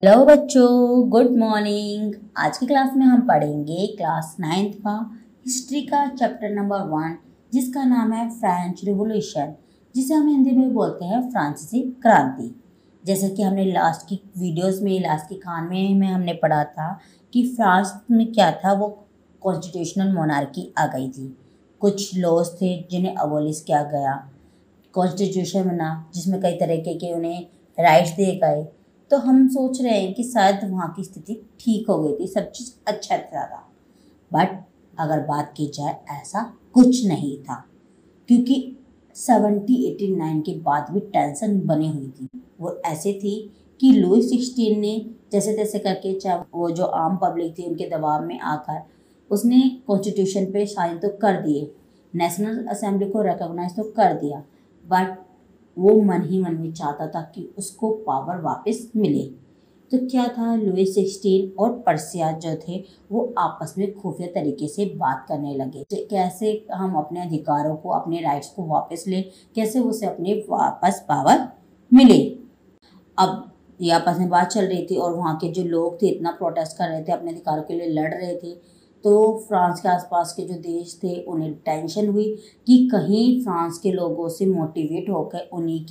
Hello बच्चों, good morning. आज की क्लास में हम पढ़ेंगे क्लास 9th का हिस्ट्री का चैप्टर नंबर 1, जिसका नाम है फ्रेंच रिवॉल्यूशन, जिसे हम हिंदी में बोलते हैं फ्रांसीसी क्रांति। जैसे कि हमने लास्ट की वीडियोस में, लास्ट की खाने में हमने पढ़ा था कि फ्रांस में क्या था, वो कॉन्स्टिट्यूशनल मोनार्की आ गई थी। कुछ लॉज थे जिन्हें अबॉलिश किया गया, कॉन्स्टिट्यूशन बना जिसमें कई तरीके के उन्हें राइट्स दिए गए। तो हम सोच रहे हैं कि शायद वहाँ की स्थिति ठीक हो गई थी, सब चीज़ अच्छा था। बट अगर बात की जाए, ऐसा कुछ नहीं था, क्योंकि 1789 के बाद भी टेंशन बनी हुई थी। वो ऐसे थी कि लुई 16 ने जैसे तैसे करके, चाहे वो जो आम पब्लिक थी उनके दबाव में आकर, उसने कॉन्स्टिट्यूशन पे साइन तो कर दिए, नेशनल असेंबली को रिकॉग्नाइज तो कर दिया, बट वो मन ही मन में चाहता था कि उसको पावर वापस मिले। तो क्या था, लुई 16 और पर्सिया जो थे वो आपस में खुफिया तरीके से बात करने लगे, कैसे हम अपने अधिकारों को, अपने राइट्स को वापस ले, कैसे उसे अपने वापस पावर मिले। अब ये आपस में बात चल रही थी और वहाँ के जो लोग थे इतना प्रोटेस्ट कर रहे थे, अपने अधिकारों के लिए लड़ रहे थे। तो फ्रांस के आसपास के जो देश थे उन्हें टेंशन हुई कि कहीं फ्रांस के लोगों से मोटिवेट होकर उन्हीं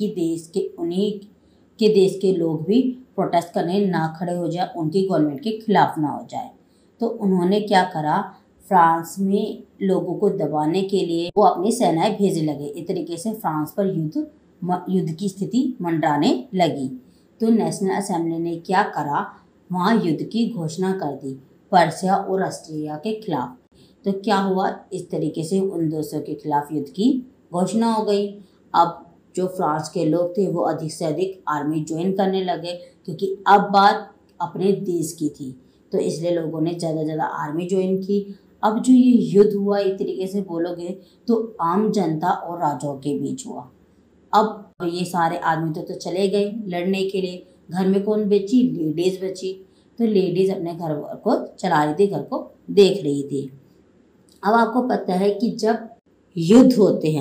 के देश के लोग भी प्रोटेस्ट करने ना खड़े हो जाए, उनकी गवर्नमेंट के खिलाफ ना हो जाए। तो उन्होंने क्या करा, फ्रांस में लोगों को दबाने के लिए वो अपनी सेनाएं भेजने लगे। इस तरीके से फ्रांस पर युद्ध की स्थिति मंडराने लगी। तो नेशनल असेंबली ने क्या करा, वहाँ युद्ध की घोषणा कर दी पर्सिया और ऑस्ट्रिया के खिलाफ। तो क्या हुआ, इस तरीके से उन देशों के खिलाफ युद्ध की घोषणा हो गई। अब जो फ्रांस के लोग थे वो अधिक से अधिक आर्मी ज्वाइन करने लगे, क्योंकि अब बात अपने देश की थी, तो इसलिए लोगों ने ज़्यादा ज़्यादा आर्मी ज्वाइन की। अब जो ये युद्ध हुआ, एक तरीके से बोलोगे तो आम जनता और राजाओं के बीच हुआ। अब ये सारे आदमी तो चले गए लड़ने के लिए, घर में कौन बची, लेडीज़ बची। तो लेडीज़ अपने घर को चला रही थी, घर को देख रही थी। अब आपको पता है कि जब युद्ध होते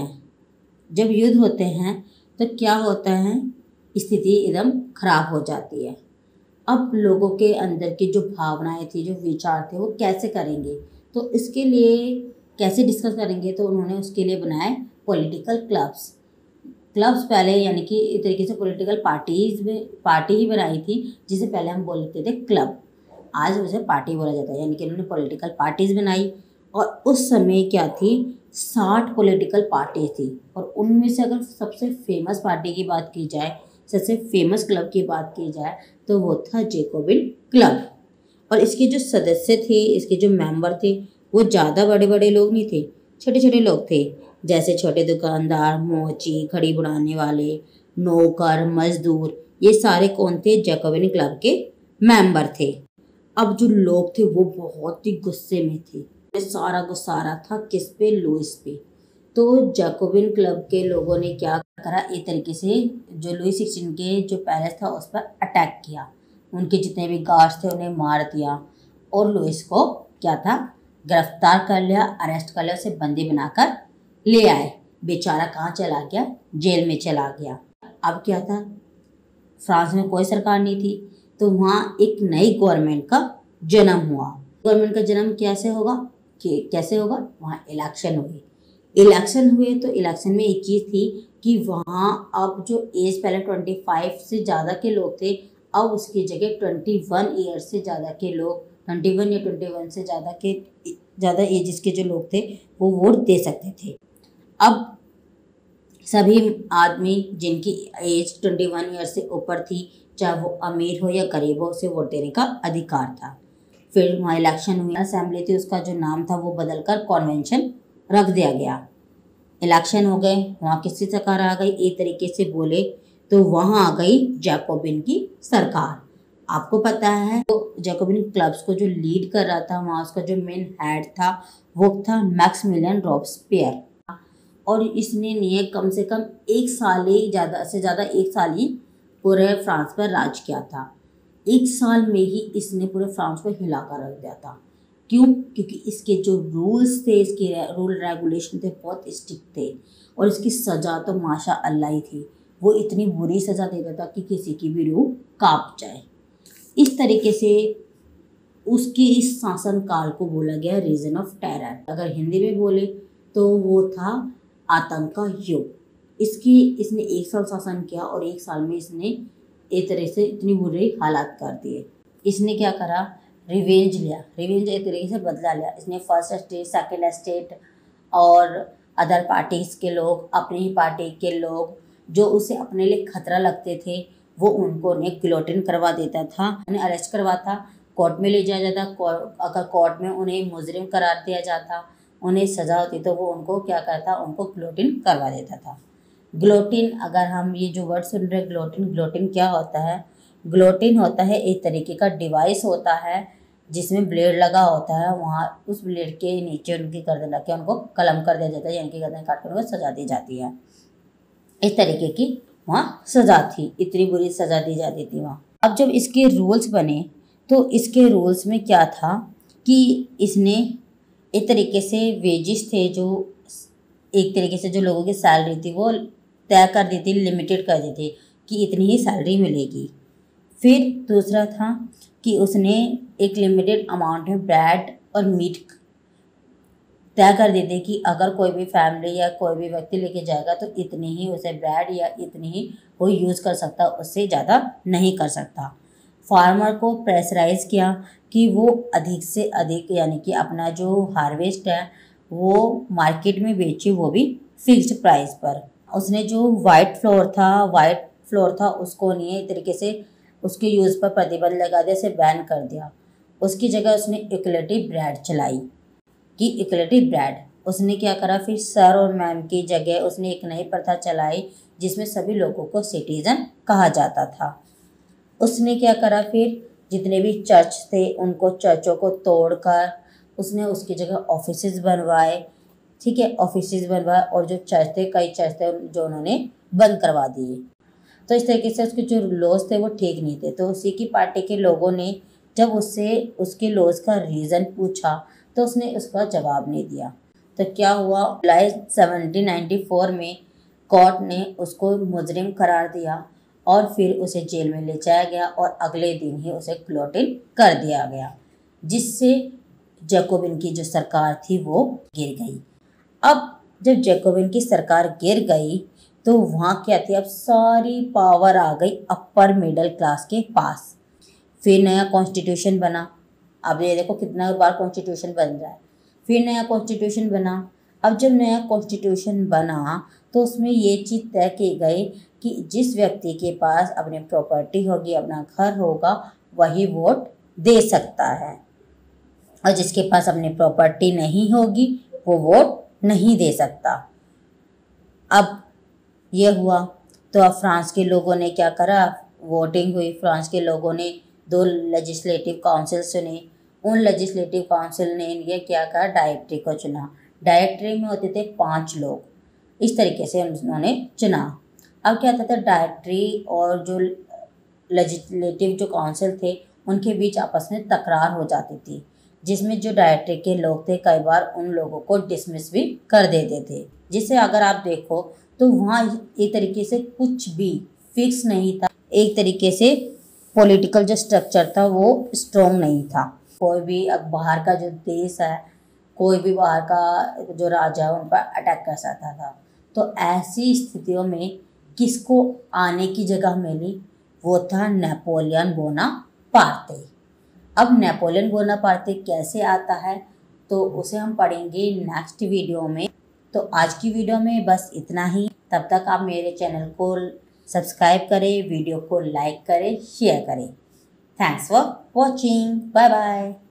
हैं तो क्या होता है, स्थिति एकदम खराब हो जाती है। अब लोगों के अंदर की जो भावनाएं थी, जो विचार थे, वो कैसे करेंगे, तो इसके लिए कैसे डिस्कस करेंगे, तो उन्होंने उसके लिए बनाए पॉलिटिकल क्लब्स। पहले यानी कि एक तरीके से पॉलिटिकल पार्टी ही बनाई थी, जिसे पहले हम बोलते थे क्लब, आज उसे पार्टी बोला जाता है। यानी कि उन्होंने पॉलिटिकल पार्टीज बनाई, और उस समय क्या थी, 60 पॉलिटिकल पार्टी थी। और उनमें से अगर सबसे फेमस पार्टी की बात की जाए, सबसे फेमस क्लब की बात की जाए, तो वो था जैकोबिन क्लब। और इसके जो सदस्य थे, इसके जो मेंबर थे, वो ज़्यादा बड़े बड़े लोग नहीं थे, छोटे छोटे लोग थे। जैसे छोटे दुकानदार, मोची, घड़ी बनाने वाले, नौकर, मजदूर, ये सारे कौन थे, जैकोबिन क्लब के मेंबर थे। अब जो लोग थे वो बहुत ही गुस्से में थे, सारा गुस्सा आ रहा था किस पे, लुइस पे। तो जैकोबिन क्लब के लोगों ने क्या करा, एक तरीके से जो लुई 16 के जो पैलेस था उस पर अटैक किया, उनके जितने भी गार्ड्स थे उन्हें मार दिया, और लुइस को क्या था, गिरफ्तार कर लिया, अरेस्ट कर लिया, उसे बंदी बनाकर ले आए। बेचारा कहाँ चला गया, जेल में चला गया। अब क्या था, फ्रांस में कोई सरकार नहीं थी, तो वहाँ एक नई गवर्नमेंट का जन्म हुआ। गवर्नमेंट का जन्म कैसे होगा, वहाँ इलेक्शन हुए। तो इलेक्शन में एक चीज़ थी कि वहाँ अब जो एज पहले 25 से ज़्यादा के लोग थे, अब उसकी जगह 21 ईयर से ज़्यादा के लोग, 21 या 21 से ज़्यादा एज के जो लोग थे वो वोट दे सकते थे। अब सभी आदमी जिनकी एज 21 ईयर से ऊपर थी, चाहे वो अमीर हो या गरीब हो, उसे वोट देने का अधिकार था। फिर वहाँ इलेक्शन हुई, असेंबली थी, उसका जो नाम था वो बदलकर कॉन्वेंशन रख दिया गया। इलेक्शन हो गए, वहाँ किसकी सरकार आ गई, एक तरीके से बोले तो वहाँ आ गई जैकोबिन की सरकार। आपको पता है, तो जैकोबिन क्लब्स को जो लीड कर रहा था, वहाँ उसका जो मेन हेड था वो था मैक्सिमिलियन रॉबस्पियर। और इसने नहीं कम से कम एक साल ही, ज़्यादा से ज़्यादा एक साल ही पूरे फ्रांस पर राज किया था। एक साल में ही इसने पूरे फ्रांस को हिला कर रख दिया था। क्यों? क्योंकि इसके जो रूल्स थे, इसके रूल रेगुलेशन थे, बहुत स्ट्रिक्ट थे, और इसकी सज़ा तो माशा अल्लाह ही थी। वो इतनी बुरी सज़ा देता था कि किसी की भी रूह कांप जाए। इस तरीके से उसके इस शासन काल को बोला गया रीजन ऑफ टेरर। अगर हिंदी में बोले तो वो था आतंक का युग। इसने 1 साल शासन किया और 1 साल में इसने एक तरह से इतनी बुरे हालात कर दिए। इसने क्या करा, रिवेंज लिया, रिवेंज एक तरीके से बदला लिया। इसने फर्स्ट स्टेट, सेकेंड स्टेट और अदर पार्टीज़ के लोग, अपनी ही पार्टी के लोग जो उसे अपने लिए खतरा लगते थे वो उनको उन्हें गिलोटिन करवा देता था, उन्हें अरेस्ट करवाता, कोर्ट में ले जाया जाता। अगर कोर्ट में उन्हें मुजरिम करार दिया जाता, उन्हें सज़ा होती तो वो उनको क्या करता, उनको गिलोटिन करवा देता था। गिलोटिन, अगर हम ये जो वर्ड सुन रहे हैं गिलोटिन, गिलोटिन क्या होता है? गिलोटिन होता है एक तरीके का डिवाइस होता है जिसमें ब्लेड लगा होता है, वहाँ उस ब्लेड के नीचे उनकी गर्दन रख के उनको कलम कर दिया जाता है, यानी कि गर्दन काट कर उनको सजा दी जाती है। इस तरीके की वहाँ सजा थी, इतनी बुरी सजा दी जाती थी वहाँ। अब जब इसके रूल्स बने तो इसके रूल्स में क्या था कि इसने एक तरीके से वेजेस थे जो एक तरीके से जो लोगों की सैलरी थी वो तय कर दी थी, लिमिटेड कर दी थी कि इतनी ही सैलरी मिलेगी। फिर दूसरा था कि उसने एक लिमिटेड अमाउंट में ब्रेड और मीट तय कर दी थी कि अगर कोई भी फैमिली या कोई भी व्यक्ति लेके जाएगा तो इतनी ही उसे ब्रेड या इतनी ही वो यूज़ कर सकता, उससे ज़्यादा नहीं कर सकता। फार्मर को प्रेशराइज किया कि वो अधिक से अधिक यानी कि अपना जो हार्वेस्ट है वो मार्केट में बेचे, वो भी फिक्स्ड प्राइस पर। उसने जो वाइट फ्लोर था उसको नहीं एक तरीके से उसके यूज़ पर प्रतिबंध लगा दिया, इसे बैन कर दिया। उसकी जगह उसने इक्वलिटी ब्रेड चलाई कि इक्वलिटी ब्रेड। उसने क्या करा, फिर सर और मैम की जगह उसने एक नई प्रथा चलाई जिसमें सभी लोगों को सिटीजन कहा जाता था। उसने क्या करा, फिर जितने भी चर्च थे उनको चर्चों को तोड़कर उसने उसकी जगह ऑफिसेज बनवाए, ठीक है, ऑफिसेज बनवाए और जो चर्च थे, कई चर्च थे जो उन्होंने बंद करवा दिए। तो इस तरीके से उसके जो लॉज थे वो ठीक नहीं थे। तो उसी की पार्टी के लोगों ने जब उससे उसके लॉज का रीज़न पूछा तो उसने उसका जवाब नहीं दिया। तो क्या हुआ, जुलाई 1794 में कोर्ट ने उसको मुजरिम करार दिया और फिर उसे जेल में ले जाया गया और अगले दिन ही उसे गिलोटिन कर दिया गया, जिससे जैकोबिन की जो सरकार थी वो गिर गई। अब जब जैकोबिन की सरकार गिर गई तो वहाँ क्या थी, अब सारी पावर आ गई अपर मिडिल क्लास के पास। फिर नया कॉन्स्टिट्यूशन बना। अब ये देखो कितना बार कॉन्स्टिट्यूशन बन रहा है। फिर नया कॉन्स्टिट्यूशन बना। अब जब नया कॉन्स्टिट्यूशन बना तो उसमें ये चीज़ तय की गई कि जिस व्यक्ति के पास अपनी प्रॉपर्टी होगी, अपना घर होगा, वही वोट दे सकता है और जिसके पास अपनी प्रॉपर्टी नहीं होगी वो वोट नहीं दे सकता। अब ये हुआ तो अब फ्रांस के लोगों ने क्या करा, वोटिंग हुई। फ्रांस के लोगों ने 2 लेजिस्लेटिव काउंसिल चुने। उन लेजिस्लेटिव काउंसिल ने ये क्या कहा, डायरेक्टरी को चुना। डायरेक्टरी में होते थे 5 लोग, इस तरीके से उन्होंने चुना। अब क्या होता था, डायरेक्टरी और जो लेजिस्लेटिव जो काउंसिल थे उनके बीच आपस में तकरार हो जाती थी, जिसमें जो डायरेक्टरी के लोग थे कई बार उन लोगों को डिसमिस भी कर देते थे। जिससे अगर आप देखो तो वहाँ एक तरीके से कुछ भी फिक्स नहीं था, एक तरीके से पॉलिटिकल जो स्ट्रक्चर था वो स्ट्रॉन्ग नहीं था। कोई भी अब बाहर का जो देश है, कोई भी बाहर का जो राजा है उन पर अटैक कर सकता था। तो ऐसी स्थितियों में किसको आने की जगह मिली, वो था नेपोलियन बोनापार्टे। अब नेपोलियन बोनापार्टे कैसे आता है तो उसे हम पढ़ेंगे नेक्स्ट वीडियो में। तो आज की वीडियो में बस इतना ही। तब तक आप मेरे चैनल को सब्सक्राइब करें, वीडियो को लाइक करें, शेयर करें। Thanks for watching, bye bye.